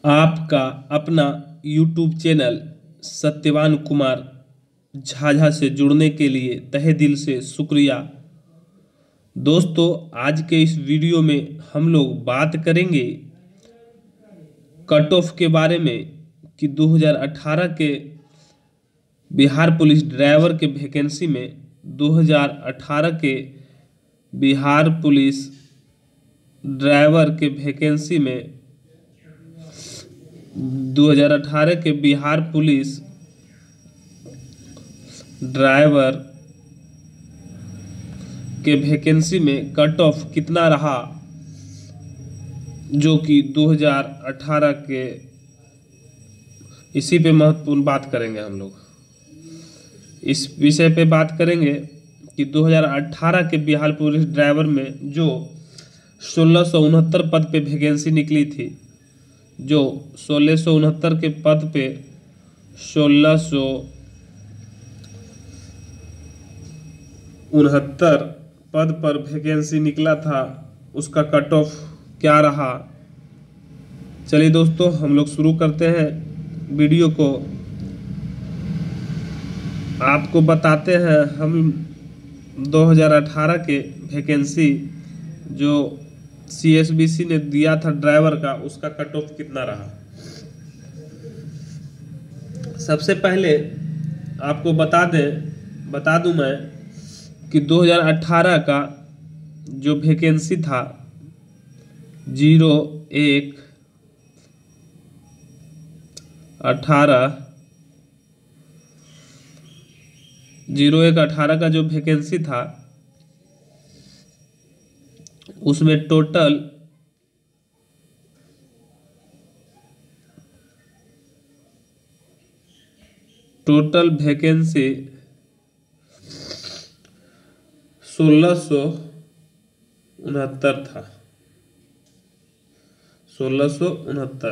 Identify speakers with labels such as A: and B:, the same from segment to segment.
A: आपका अपना YouTube channel Satyavan Kumar Jhajha से जुड़ने के लिए तहे दिल से शुक्रिया। दोस्तों, आज के इस वीडियो में हम लोग बात करेंगे कट ऑफ के बारे में कि 2018 के बिहार पुलिस ड्राइवर के वैकेंसी में 2018 के बिहार पुलिस ड्राइवर के वैकेंसी में 2018 के बिहार पुलिस ड्राइवर के वैकेंसी में कट ऑफ कितना रहा, जो कि 2018 के इसी पे महत्वपूर्ण बात करेंगे। हम लोग इस विषय पे बात करेंगे कि 2018 के बिहार पुलिस ड्राइवर में जो 1669 पद पे वैकेंसी निकली थी, जो 1669 के पद पे 1669 पद पर वैकेंसी निकला था, उसका कट ऑफ क्या रहा। चलिए दोस्तों, हम लोग शुरू करते हैं वीडियो को। आपको बताते हैं हम 2018 के वैकेंसी जो CSBC ने दिया था ड्राइवर का, उसका कट ऑफ कितना रहा। सबसे पहले आपको बता दूं मैं कि 2018 का जो वैकेंसी था 01/18 का जो वैकेंसी था, उसमें टोटल वैकेंसी 1669 था। 1669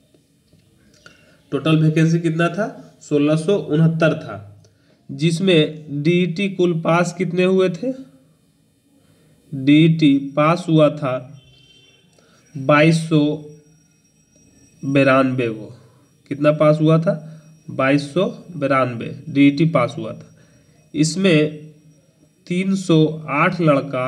A: टोटल वैकेंसी कितना था? 1669 था, जिसमें DET कुल पास कितने हुए थे? DET पास हुआ था 2292 को। कितना पास हुआ था? 2292 DET पास हुआ था। इसमें 308 लड़का,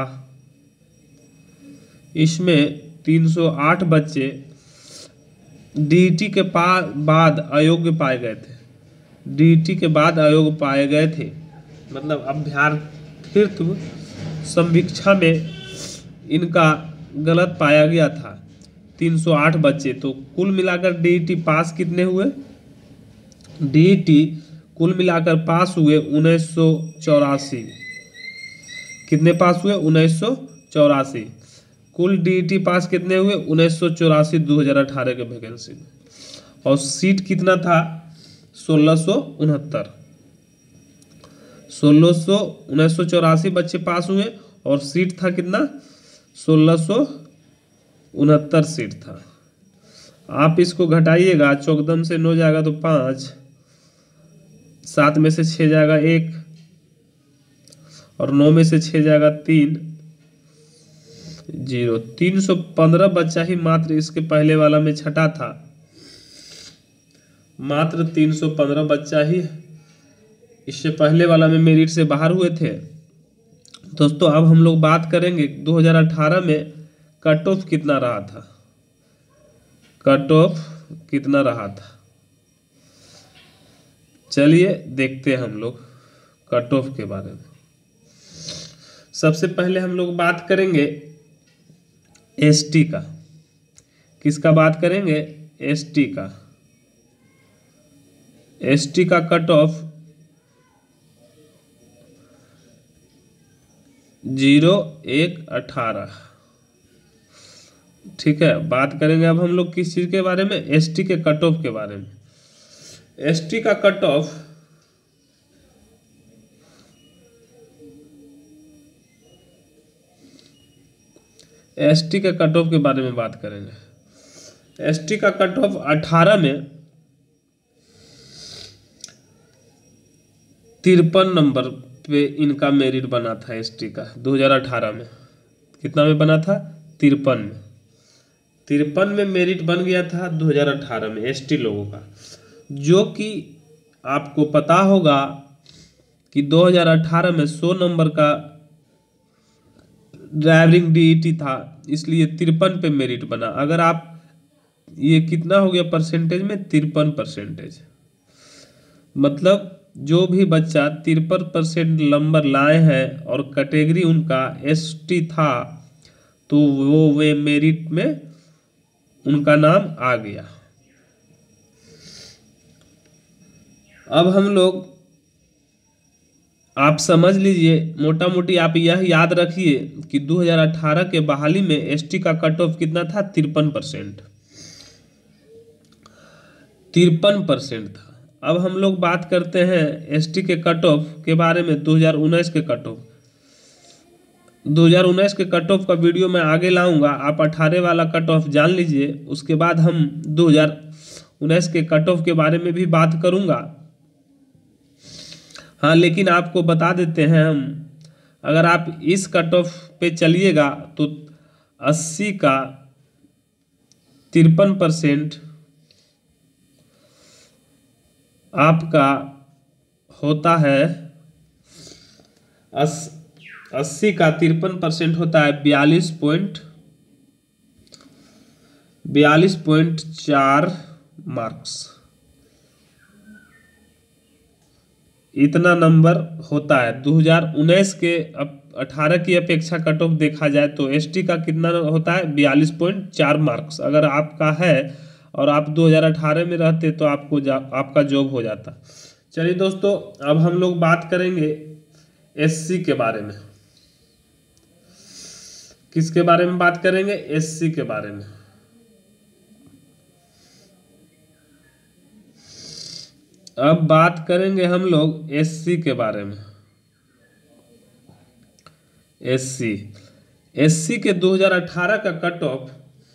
A: इसमें 308 बच्चे DET के बाद अयोग्य पाए गए थे। DET के बाद अयोग्य पाए गए थे, मतलब अभ्यर्थित्व संवीक्षा में इनका गलत पाया गया था। 308 बच्चे, तो कुल मिलाकर DET पास कितने हुए? DET कुल मिलाकर पास हुए 1984। कितने पास हुए? 1984। कुल DET पास कितने हुए? 1984 2018 के वैकेंसी में। और सीट कितना था? 1669। 1984 बच्चे पास हुए और सीट था कितना? 1669 सीट था। आप इसको घटाइएगा, चौकदम से 9 जाएगा तो 5, 7 में से 6 जाएगा 1, और 9 में से 6 जाएगा 3, 0। 315 बच्चा ही मात्र इसके पहले वाला में छटा था। मात्र 315 बच्चा ही इससे पहले वाला में मेरिट से बाहर हुए थे। दोस्तों, अब हम लोग बात करेंगे 2018 में कट ऑफ कितना रहा था। कट ऑफ कितना रहा था, चलिए देखते हैं हम लोग कट ऑफ के बारे में। सबसे पहले हम लोग बात करेंगे ST का। किसका बात करेंगे? ST का। ST का कट ऑफ 01/18। ठीक है, बात करेंगे अब हम लोग किस चीज के बारे में? ST के कट ऑफ के बारे में। ST का कट ऑफ ST के कट ऑफ के बारे में बात करेंगे। ST का कट ऑफ 18 में 53 नंबर पे इनका मेरिट बना था। ST का 2018 में कितना में बना था? 53 में। 53 में मेरिट बन गया था 2018 में एसटी लोगों का, जो कि आपको पता होगा कि 2018 में 100 नंबर का ड्राइविंग डीईटी था, इसलिए 53 पे मेरिट बना। अगर आप ये कितना हो गया परसेंटेज में, 53%। मतलब जो भी बच्चा 53% नंबर लाए हैं और कैटेगरी उनका एसटी था, तो वे मेरिट में उनका नाम आ गया। अब हम लोग, आप समझ लीजिए, मोटा मोटी आप यह याद रखिए कि 2018 के बहाली में एसटी का कट ऑफ कितना था, 53%। 53% था। अब हम लोग बात करते हैं एसटी के कट ऑफ के बारे में। 2019 के कट ऑफ, 2019 के कट ऑफ का वीडियो मैं आगे लाऊंगा, आप 18 वाला कट ऑफ जान लीजिए। उसके बाद हम 2019 के कट ऑफ के बारे में भी बात करूंगा। हाँ, लेकिन आपको बता देते हैं हम, अगर आप इस कट ऑफ पे चलिएगा तो 80 का 53% आपका होता है, 80 का 53% होता है 42.4 मार्क्स। इतना नंबर होता है 2019 के। अब 18 की अपेक्षा कट ऑफ देखा जाए तो एसटी का कितना होता है, 42.4 मार्क्स। अगर आपका है और आप 2018 में रहते तो आपका जॉब हो जाता। चलिए दोस्तों, अब हम लोग बात करेंगे एससी के बारे में। किसके बारे में बात करेंगे, एससी के बारे में। अब बात करेंगे हम लोग एससी के बारे में। एससी के 2018 का कट ऑफ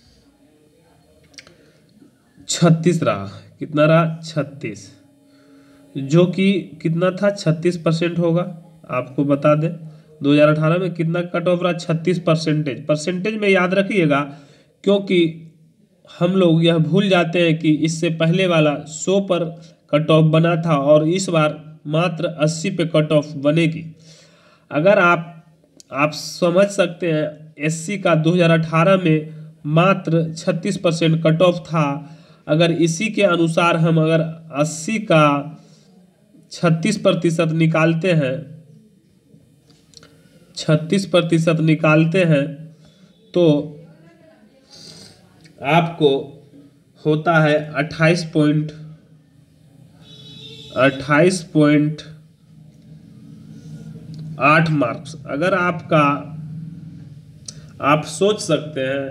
A: 36 रहा। कितना रहा, 36, जो कि कितना था, 36% होगा। आपको बता दें 2018 में कितना कट ऑफ रहा, 36%। परसेंटेज में याद रखिएगा, क्योंकि हम लोग यह भूल जाते हैं कि इससे पहले वाला 100 पर कट ऑफ बना था और इस बार मात्र 80 पे कट ऑफ बनेगी। अगर आप समझ सकते हैं, एससी का 2018 में मात्र 36% कट ऑफ था। अगर इसी के अनुसार हम अगर 80 का 36% निकालते हैं, 36% निकालते हैं, तो आपको होता है 28.8 मार्क्स। अगर आप सोच सकते हैं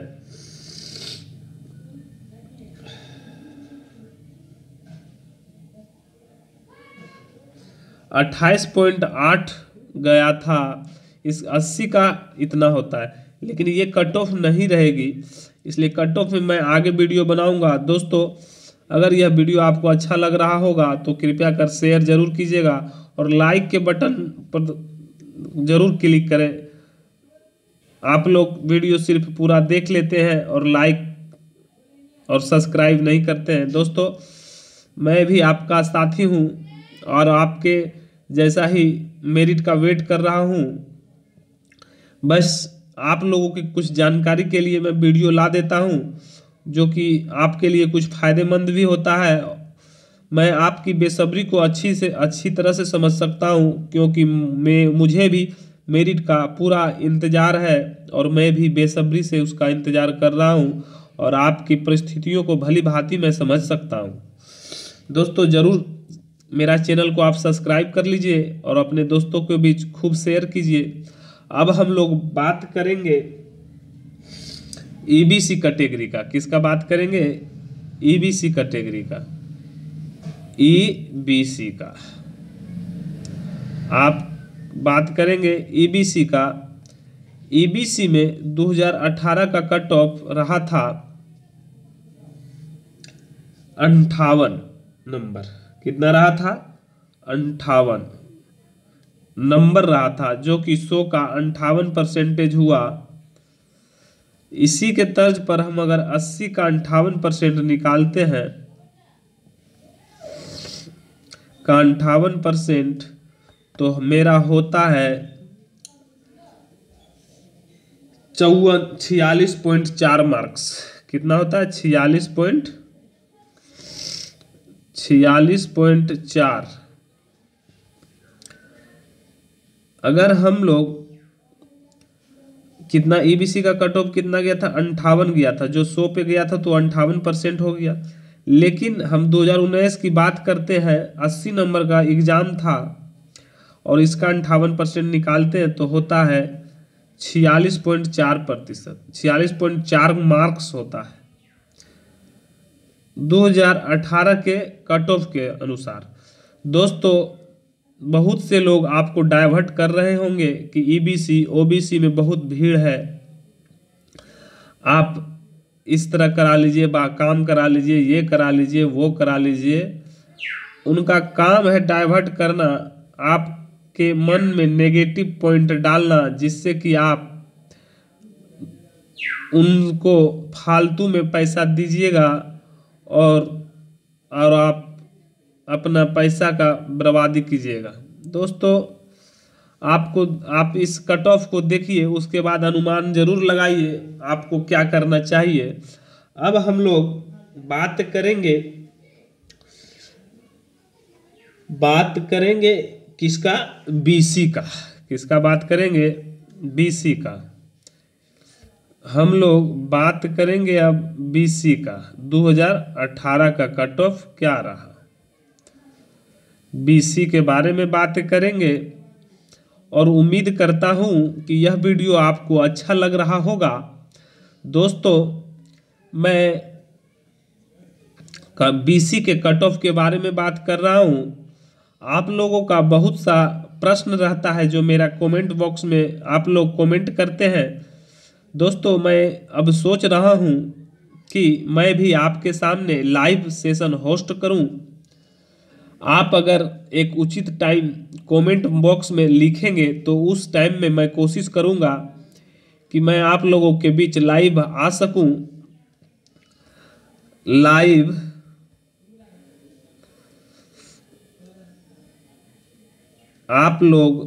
A: 28.8 गया था, इस 80 का इतना होता है। लेकिन ये कट ऑफ नहीं रहेगी, इसलिए कट ऑफ में मैं आगे वीडियो बनाऊंगा। दोस्तों, अगर यह वीडियो आपको अच्छा लग रहा होगा तो कृपया कर शेयर जरूर कीजिएगा और लाइक के बटन पर जरूर क्लिक करें। आप लोग वीडियो सिर्फ पूरा देख लेते हैं और लाइक और सब्सक्राइब नहीं करते हैं। दोस्तों, मैं भी आपका साथी हूं और आपके जैसा ही मेरिट का वेट कर रहा हूं। बस आप लोगों की कुछ जानकारी के लिए मैं वीडियो ला देता हूं, जो कि आपके लिए कुछ फायदेमंद भी होता है। मैं आपकी बेसब्री को अच्छी तरह से समझ सकता हूं, क्योंकि मुझे भी मेरिट का पूरा इंतज़ार है और मैं भी बेसब्री से उसका इंतज़ार कर रहा हूं और आपकी परिस्थितियों को भली भांति मैं समझ सकता हूं। दोस्तों, ज़रूर मेरा चैनल को आप सब्सक्राइब कर लीजिए और अपने दोस्तों के बीच खूब शेयर कीजिए। अब हम लोग बात करेंगे ईबीसी कैटेगरी का। किसका बात करेंगे, ईबीसी कैटेगरी का। ईबीसी का आप बात करेंगे ईबीसी का। ईबीसी में 2018 का कट ऑफ रहा था 58 नंबर। कितना रहा था, 58 नंबर रहा था, जो कि 100 का 58% हुआ। इसी के तर्ज पर हम अगर 80 का 58% निकालते हैं का 58%, तो मेरा होता है 46.4 मार्क्स। कितना होता है? 46.4। अगर हम लोग कितना ईबीसी का कट ऑफ कितना गया था? 58 गया था। जो 100 पे गया था तो 58% हो गया। लेकिन हम 2019 की बात करते हैं, 80 नंबर का एग्जाम था और इसका 58% निकालते हैं तो होता है 46.4%, 46.4 मार्क्स होता है 2018 के कट ऑफ के अनुसार। दोस्तों, बहुत से लोग आपको डाइवर्ट कर रहे होंगे कि ईबीसी ओबीसी में बहुत भीड़ है, आप इस तरह करा लीजिए, काम करा लीजिए, ये करा लीजिए, वो करा लीजिए। उनका काम है डाइवर्ट करना, आपके मन में नेगेटिव पॉइंट डालना, जिससे कि आप उनको फालतू में पैसा दीजिएगा और आप अपना पैसा का बर्बादी कीजिएगा। दोस्तों, आप इस कट ऑफ को देखिए, उसके बाद अनुमान जरूर लगाइए आपको क्या करना चाहिए। अब हम लोग बात करेंगे किसका? बीसी का। किसका बात करेंगे? बीसी का। हम लोग बात करेंगे अब बीसी का। 2018 का कट ऑफ क्या रहा, बीसी के बारे में बात करेंगे। और उम्मीद करता हूं कि यह वीडियो आपको अच्छा लग रहा होगा। दोस्तों, मैं बीसी के कट ऑफ के बारे में बात कर रहा हूं। आप लोगों का बहुत सा प्रश्न रहता है जो मेरा कमेंट बॉक्स में आप लोग कमेंट करते हैं। दोस्तों, मैं अब सोच रहा हूं कि मैं भी आपके सामने लाइव सेशन होस्ट करूं। आप अगर एक उचित टाइम कमेंट बॉक्स में लिखेंगे तो उस टाइम में मैं कोशिश करूंगा कि मैं आप लोगों के बीच लाइव आ सकूं। लाइव आप लोग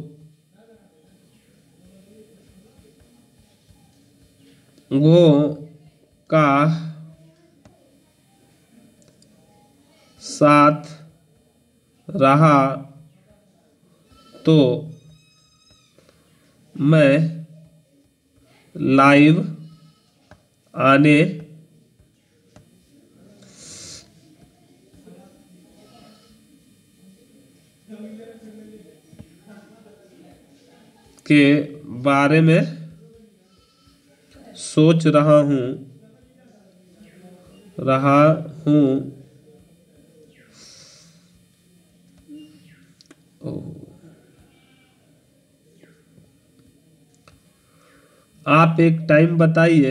A: का साथ रहा तो मैं लाइव आने के बारे में सोच रहा हूँ। आप एक टाइम बताइए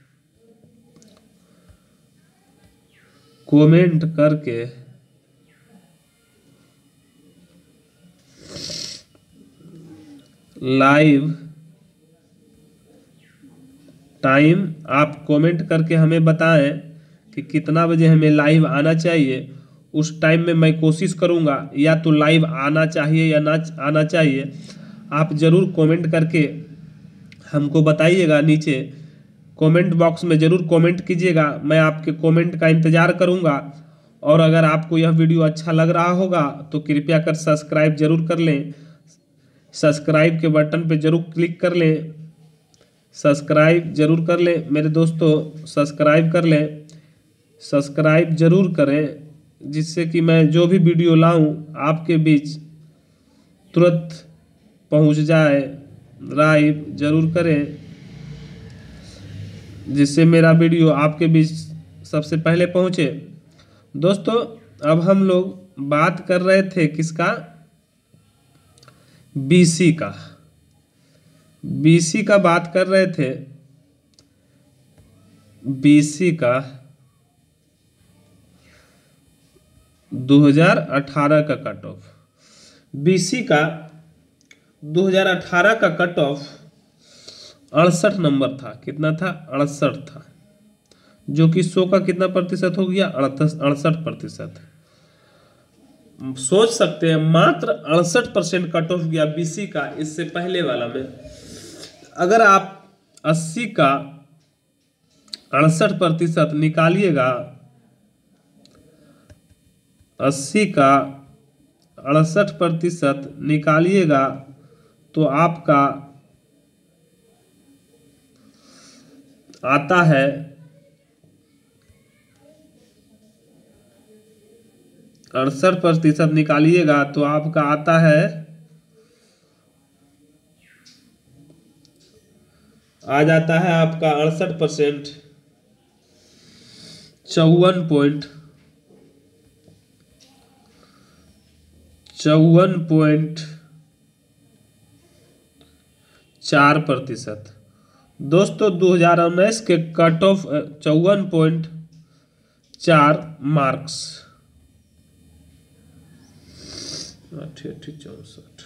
A: कमेंट करके। लाइव टाइम आप कमेंट करके हमें बताएं कि कितना बजे हमें लाइव आना चाहिए। उस टाइम में मैं कोशिश करूंगा, या तो लाइव आना चाहिए या ना आना चाहिए। आप ज़रूर कमेंट करके हमको बताइएगा। नीचे कमेंट बॉक्स में ज़रूर कमेंट कीजिएगा, मैं आपके कमेंट का इंतज़ार करूंगा। और अगर आपको यह वीडियो अच्छा लग रहा होगा तो कृपया कर सब्सक्राइब जरूर कर लें। सब्सक्राइब के बटन पे जरूर क्लिक कर लें। सब्सक्राइब जरूर कर लें मेरे दोस्तों, सब्सक्राइब कर लें, सब्सक्राइब जरूर करें, जिससे कि मैं जो भी वीडियो लाऊं आपके बीच तुरंत पहुंच जाए। लाइव जरूर करें जिससे मेरा वीडियो आपके बीच सबसे पहले पहुंचे। दोस्तों, अब हम लोग बात कर रहे थे किसका? बीसी का। बीसी का बात कर रहे थे। बीसी का 2018 का कट ऑफ। बीसी का 2018 का कट ऑफ 68 नंबर था। कितना था? 68 था, जो कि 100 का कितना प्रतिशत हो गया? 68%। सोच सकते हैं मात्र 68% कट ऑफ गया बीसी का इससे पहले वाला में। अगर आप 80 का 68% निकालिएगा, 80 का 68% निकालिएगा तो आपका आता है 68% निकालिएगा तो आपका आता है, आ जाता है आपका 68% 54.4%। दोस्तों 2019 के कट ऑफ 54.4 मार्क्स, 64।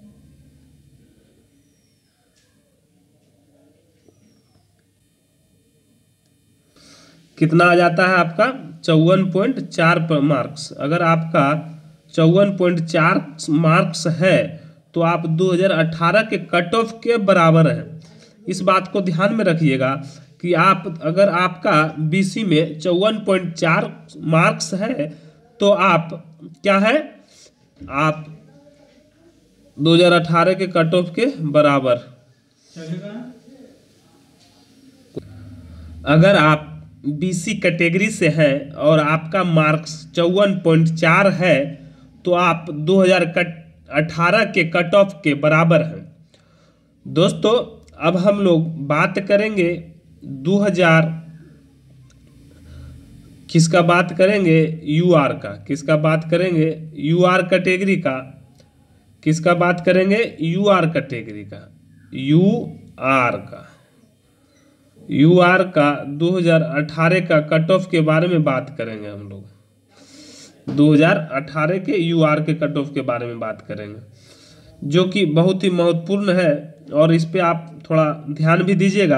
A: कितना आ जाता है आपका? 54.4 मार्क्स। अगर आपका 54.4 मार्क्स है तो आप 2018 के कट ऑफ के बराबर हैं। इस बात को ध्यान में रखिएगा कि आप अगर आपका बीसी में 54.4 मार्क्स है तो आप क्या है? आप 2018 के कट ऑफ के बराबर। अगर आप बीसी कैटेगरी से हैं और आपका मार्क्स 54.4 है तो आप 2018 के कट ऑफ के बराबर हैं। दोस्तों अब हम लोग बात करेंगे 2000 किसका बात करेंगे? यूआर का। किसका बात करेंगे? यूआर कैटेगरी का। किसका बात करेंगे? यूआर कैटेगरी का। यूआर का 2018 का कट ऑफ के बारे में बात करेंगे हम लोग। 2018 के यूआर के कट ऑफ के बारे में बात करेंगे, जो कि बहुत ही महत्वपूर्ण है और इस पे आप थोड़ा ध्यान भी दीजिएगा,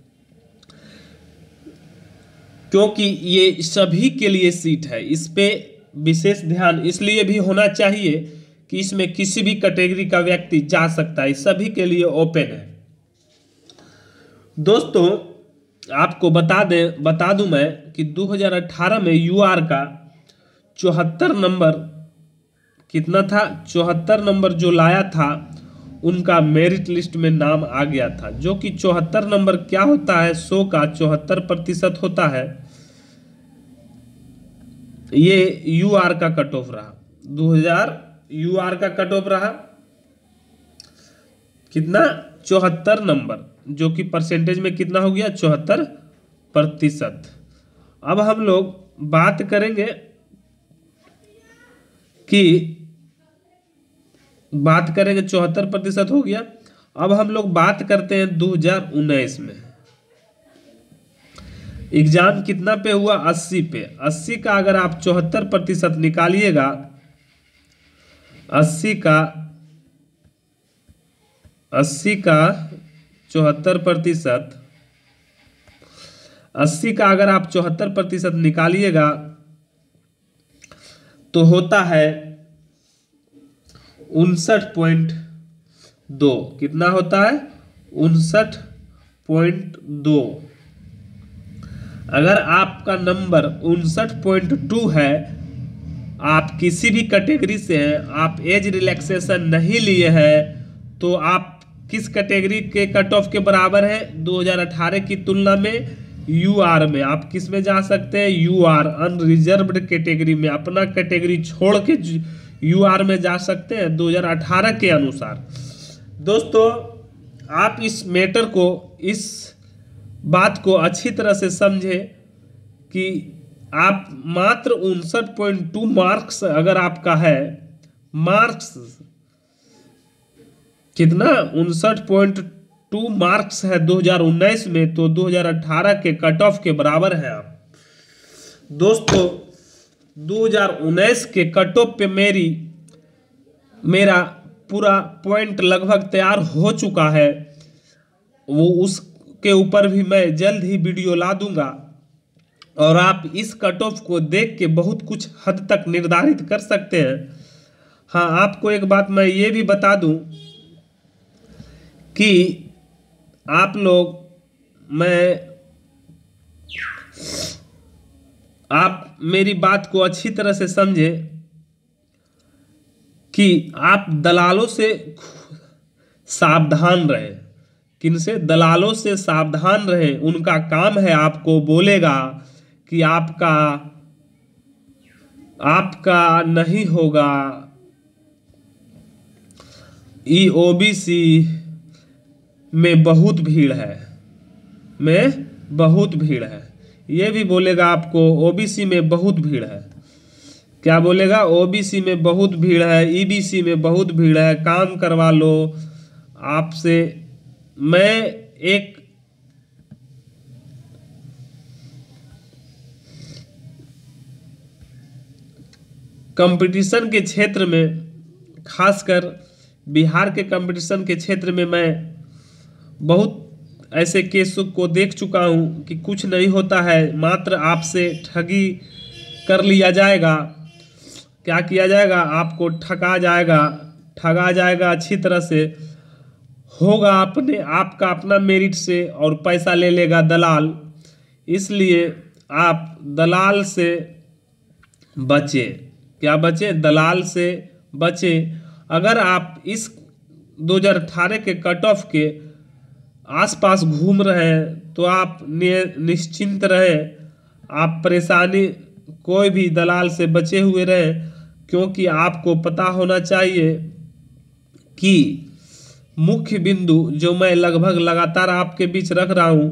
A: क्योंकि ये सभी के लिए सीट है। इस पे विशेष ध्यान इसलिए भी होना चाहिए कि इसमें किसी भी कैटेगरी का व्यक्ति जा सकता है, सभी के लिए ओपन है। दोस्तों आपको बता दूं मैं कि 2018 में यूआर का 74 नंबर कितना था? 74 नंबर जो लाया था उनका मेरिट लिस्ट में नाम आ गया था, जो कि 74 नंबर क्या होता है? 100 का 74% होता है। ये यूआर का कट ऑफ रहा। 2000 यूआर का कट ऑफ रहा कितना? 74 नंबर, जो कि परसेंटेज में कितना हो गया? 74%। अब हम लोग बात करेंगे कि 74% हो गया। अब हम लोग बात करते हैं 2019 में एग्जाम कितना पे हुआ? 80 पे। 80 का अगर आप 74% निकालिएगा, 80 का 74%, 80 का अगर आप 74% निकालिएगा तो होता है 59.2। कितना होता है? 59.2। अगर आपका नंबर 59.2 है, आप किसी भी कैटेगरी से हैं, आप एज रिलैक्सेशन नहीं लिए हैं, तो आप किस कैटेगरी के कट ऑफ के बराबर है? 2018 की तुलना में यूआर में आप किस में जा सकते हैं? यूआर अनरिजर्व्ड कैटेगरी में, अपना कैटेगरी छोड़ के यूआर में जा सकते हैं 2018 के अनुसार। दोस्तों आप इस मैटर को, इस बात को अच्छी तरह से समझे कि आप मात्र 59.2 मार्क्स अगर आपका है, मार्क्स कितना? 59.2 मार्क्स है 2019 में, तो 2018 के कट ऑफ के बराबर है आप। दोस्तों 2019 के कट ऑफ पे मेरा पूरा पॉइंट लगभग तैयार हो चुका है। वो उसके ऊपर भी मैं जल्द ही वीडियो ला दूंगा। और आप इस कट ऑफ को देख के बहुत कुछ हद तक निर्धारित कर सकते हैं। हाँ, आपको एक बात मैं ये भी बता दूं कि आप लोग आप मेरी बात को अच्छी तरह से समझे कि आप दलालों से सावधान रहें। किनसे? दलालों से सावधान रहें। उनका काम है आपको बोलेगा कि आपका नहीं होगा, ओबीसी में बहुत भीड़ है, ये भी बोलेगा आपको ओबीसी में बहुत भीड़ है। क्या बोलेगा? ओबीसी में बहुत भीड़ है, ईबीसी में बहुत भीड़ है, काम करवा लो। आपसे मैं एक कंपटीशन के क्षेत्र में, खासकर बिहार के कंपटीशन के क्षेत्र में मैं बहुत ऐसे केसों को देख चुका हूं कि कुछ नहीं होता है, मात्र आपसे ठगी कर लिया जाएगा। क्या किया जाएगा? आपको ठगा जाएगा अच्छी तरह से। होगा आपका अपना मेरिट से और पैसा ले लेगा दलाल। इसलिए आप दलाल से बचें। क्या बचें? दलाल से बचें। अगर आप इस 2018 के कट ऑफ के आसपास घूम रहे हैं तो आप निश्चिंत रहें, आप परेशानी कोई भी दलाल से बचे हुए रहें, क्योंकि आपको पता होना चाहिए कि मुख्य बिंदु जो मैं लगभग लगातार आपके बीच रख रहा हूं,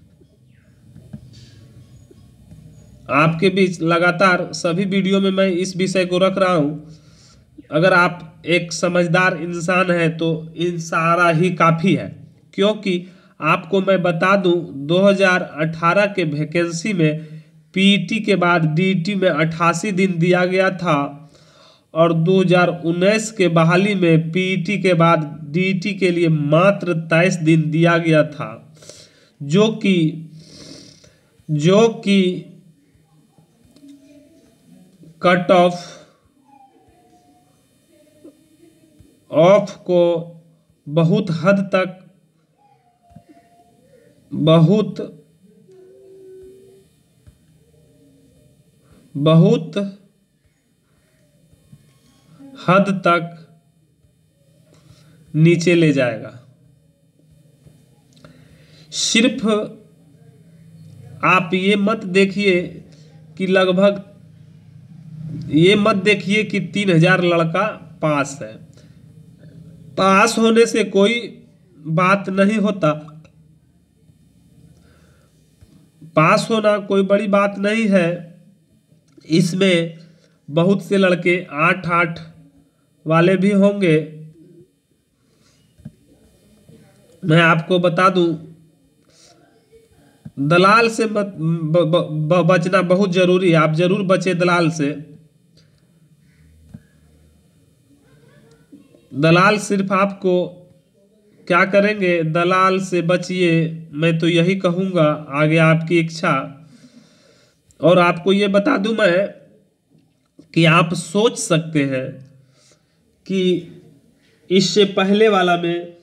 A: आपके बीच लगातार सभी वीडियो में मैं इस विषय को रख रहा हूं। अगर आप एक समझदार इंसान हैं तो इन सारा ही काफ़ी है। क्योंकि आपको मैं बता दूं, 2018 के वैकेंसी में पीईटी के बाद डीईटी में 88 दिन दिया गया था और 2019 के बहाली में पीईटी के बाद डीईटी के लिए मात्र 23 दिन दिया गया था, जो कि कट ऑफ को बहुत हद तक नीचे ले जाएगा। सिर्फ आप ये मत देखिए कि 3000 लड़का पास है। पास होने से कोई बात नहीं होता, पास होना कोई बड़ी बात नहीं है। इसमें बहुत से लड़के 8 वाले भी होंगे। मैं आपको बता दूं, दलाल से बचना बहुत जरूरी है। आप जरूर बचे दलाल से। दलाल सिर्फ आपको क्या करेंगे? दलाल से बचिए, मैं तो यही कहूँगा, आगे आपकी इच्छा। और आपको ये बता दूं मैं कि आप सोच सकते हैं कि इससे पहले वाला में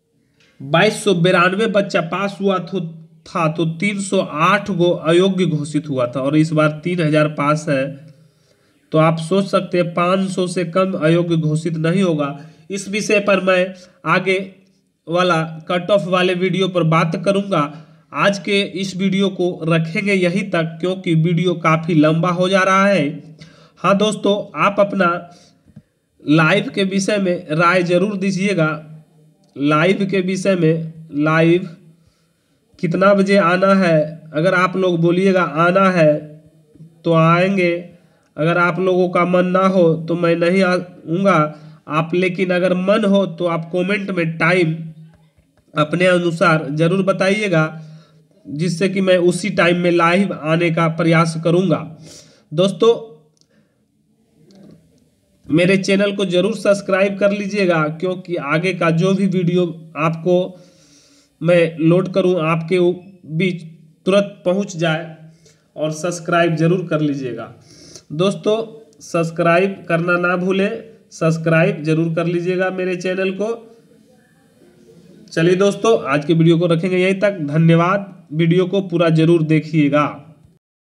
A: 2292 बच्चा पास हुआ था तो 308 गो अयोग्य घोषित हुआ था, और इस बार 3000 पास है। तो आप सोच सकते हैं 500 से कम अयोग्य घोषित नहीं होगा। इस विषय पर मैं आगे वाला कट ऑफ वाले वीडियो पर बात करूंगा। आज के इस वीडियो को रखेंगे यहीं तक, क्योंकि वीडियो काफ़ी लंबा हो जा रहा है। हाँ दोस्तों, आप अपना लाइव के विषय में राय जरूर दीजिएगा। लाइव के विषय में, लाइव कितना बजे आना है? अगर आप लोग बोलिएगा आना है तो आएंगे। अगर आप लोगों का मन ना हो तो मैं नहीं आऊँगा। आप लेकिन अगर मन हो तो आप कमेंट में टाइम अपने अनुसार जरूर बताइएगा, जिससे कि मैं उसी टाइम में लाइव आने का प्रयास करूंगा। दोस्तों, मेरे चैनल को जरूर सब्सक्राइब कर लीजिएगा, क्योंकि आगे का जो भी वीडियो आपको मैं लोड करूं आपके बीच तुरंत पहुंच जाए, और सब्सक्राइब जरूर कर लीजिएगा दोस्तों। सब्सक्राइब करना ना भूलें, सब्सक्राइब जरूर कर लीजिएगा मेरे चैनल को। चलिए दोस्तों, आज के वीडियो को रखेंगे यहीं तक। धन्यवाद। वीडियो को पूरा जरूर देखिएगा।